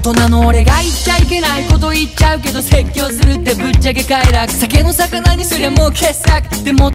人の俺が言っちゃいけないこと言っちゃうけど説教するってぶっちゃけ快楽、酒の魚にすりゃもう傑作でも